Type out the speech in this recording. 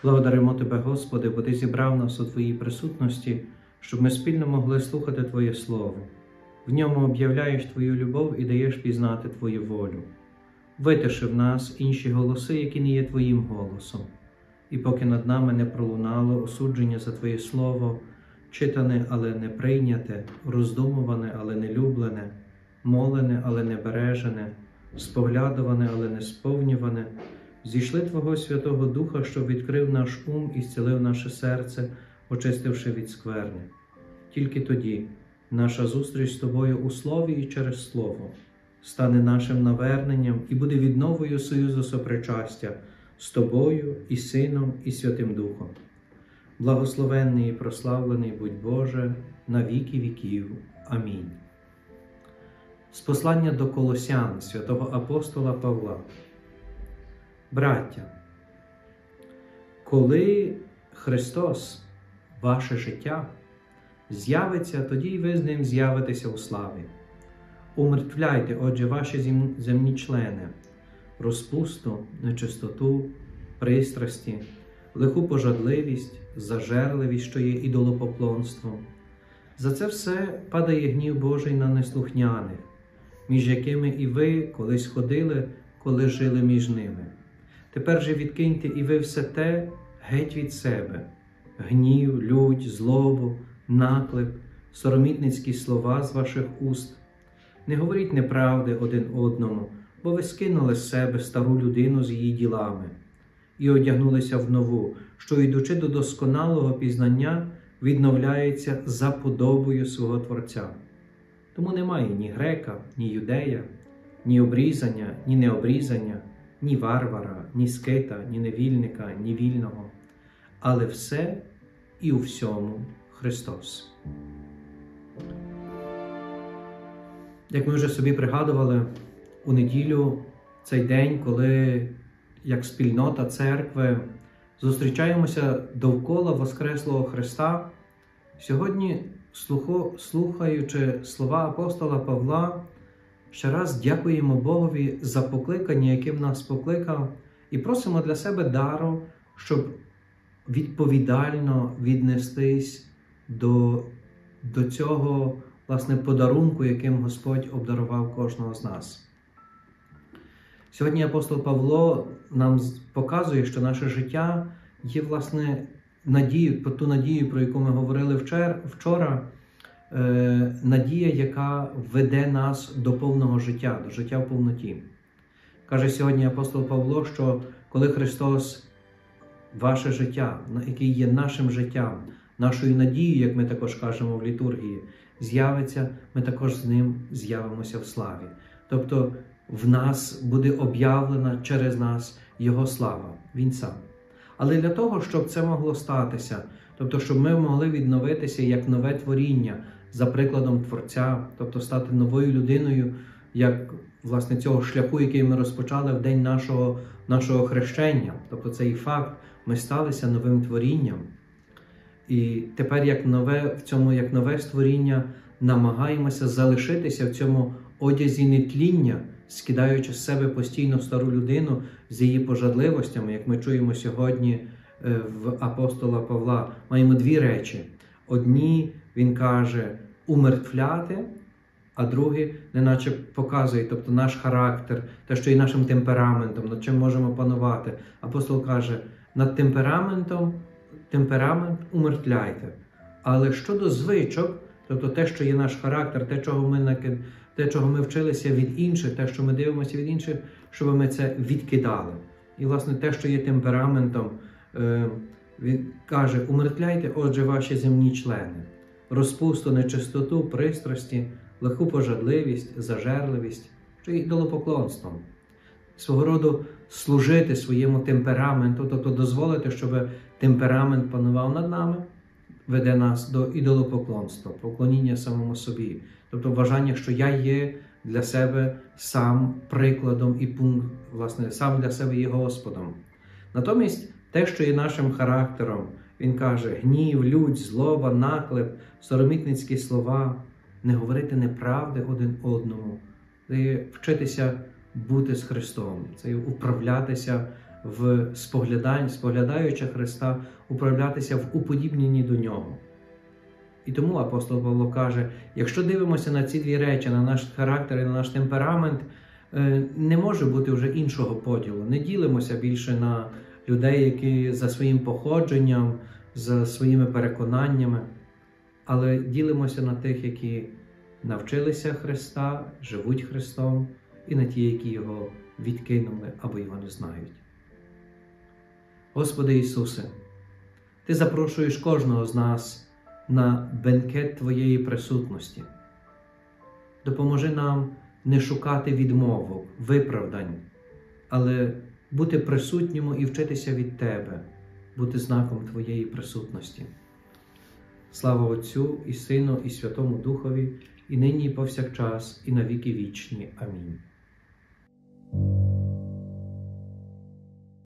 Благодаримо Тебе, Господи, бо Ти зібрав нас у Твоїй присутності, щоб ми спільно могли слухати Твоє Слово. В ньому об'являєш Твою любов і даєш пізнати Твою волю. Витиши в нас інші голоси, які не є Твоїм голосом. І поки над нами не пролунало осудження за Твоє Слово, читане, але не прийняте, роздумуване, але не люблене, молене, але не бережене, споглядуване, але не сповнюване, зійшли Твого Святого Духа, щоб відкрив наш ум і зцілив наше серце, очистивши від скверни. Тільки тоді наша зустріч з Тобою у Слові і через Слово стане нашим наверненням і буде відновою союзу сопричастя з Тобою і Сином і Святим Духом. Благословенний і прославлений будь Боже на віки віків. Амінь. З послання до Колосян святого апостола Павла. Браття, коли Христос, ваше життя, з'явиться, тоді й ви з Ним з'явитеся у славі. Умертвляйте, отже, ваші земні члени, розпусту, нечистоту, пристрасті, лиху пожадливість, зажерливість, що є ідолопоклонством. За це все падає гнів Божий на неслухняних, між якими і ви колись ходили, коли жили між ними. Тепер же відкиньте і ви все те геть від себе – гнів, лють, злобу, наклеп, соромітницькі слова з ваших уст. Не говоріть неправди один одному, бо ви скинули з себе стару людину з її ділами і одягнулися в нову, що, йдучи до досконалого пізнання, відновляється за подобою свого Творця. Тому немає ні грека, ні юдея, ні обрізання, ні необрізання, ні варвара, ні скита, ні невільника, ні вільного, але все і у всьому Христос. Як ми вже собі пригадували, у неділю, цей день, коли, як спільнота церкви, зустрічаємося довкола Воскреслого Христа, сьогодні, слухаючи слова апостола Павла, ще раз дякуємо Богові за покликання, яким нас покликав, і просимо для себе дару, щоб відповідально віднестись до цього, власне, подарунку, яким Господь обдарував кожного з нас. Сьогодні апостол Павло нам показує, що наше життя є, власне, ту надію, про яку ми говорили вчора, надія, яка веде нас до повного життя, до життя в повноті. Каже сьогодні апостол Павло, що коли Христос, ваше життя, яке є нашим життям, нашою надією, як ми також кажемо в літургії, з'явиться, ми також з Ним з'явимося в славі. Тобто в нас буде об'явлена через нас Його слава, Він сам. Але для того, щоб це могло статися, тобто щоб ми могли відновитися як нове творіння за прикладом Творця, тобто стати новою людиною, як, власне, цього шляху, який ми розпочали в день нашого хрещення, тобто цей факт, ми сталися новим творінням. І тепер як нове створіння намагаємося залишитися в цьому одязі нетління, скидаючи з себе постійно стару людину з її пожадливостями, як ми чуємо сьогодні в апостола Павла. Маємо дві речі. Одні, він каже, умертвляти, а другі, неначе показує, тобто наш характер, те, що є нашим темпераментом, над чим можемо панувати. Апостол каже, над темперамент умертвляйте. Але щодо звичок, тобто те, що є наш характер, те, чого ми вчилися від інших, те, що ми дивимося від інших, щоб ми це відкидали. І, власне, те, що є темпераментом, він каже, умертвляйте, отже, ваші земні члени. Розпусту, нечистоту, пристрасті, лиху пожадливість, зажерливість, чи ідолопоклонством. Свого роду служити своєму темпераменту, тобто дозволити, щоб темперамент панував над нами, веде нас до ідолопоклонства, поклоніння самому собі. Тобто бажання, що я є для себе сам прикладом і пункт, власне, сам для себе є Господом. Натомість те, що є нашим характером, він каже, гнів, лють, злоба, наклеп, соромітницькі слова, не говорити неправди один одному, це вчитися бути з Христом, це управлятися споглядаючи Христа, управлятися в уподібненні до Нього. І тому апостол Павло каже, якщо дивимося на ці дві речі, на наш характер і на наш темперамент, не може бути вже іншого поділу. Не ділимося більше на людей, які за своїм походженням, за своїми переконаннями, але ділимося на тих, які навчилися Христа, живуть Христом, і на ті, які Його відкинули або Його не знають. Господи Ісусе, Ти запрошуєш кожного з нас на бенкет Твоєї присутності. Допоможи нам не шукати відмовок, виправдань, але бути присутнім і вчитися від Тебе, бути знаком Твоєї присутності. Слава Отцю і Сину і Святому Духові, і нині і повсякчас, і на віки вічні. Амінь.